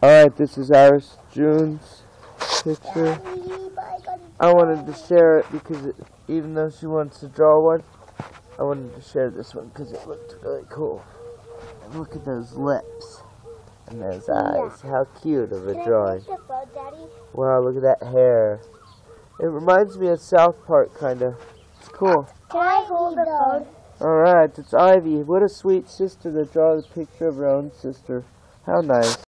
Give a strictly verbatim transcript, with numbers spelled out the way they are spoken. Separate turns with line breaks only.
Alright, this is Iris June's picture. I wanted to share it because it, even though she wants to draw one, I wanted to share this one because it looked really cool. And look at those lips and those eyes. How cute of a drawing. Wow, look at that hair. It reminds me of South Park, kind of. It's cool.
Can I hold the phone?
Alright, it's Ivy. What a sweet sister to draw the picture of her own sister. How nice.